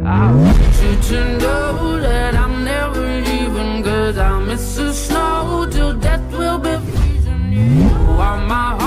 I want you to know that I'm never leaving, 'cause I miss the snow till death will be freezing. You are my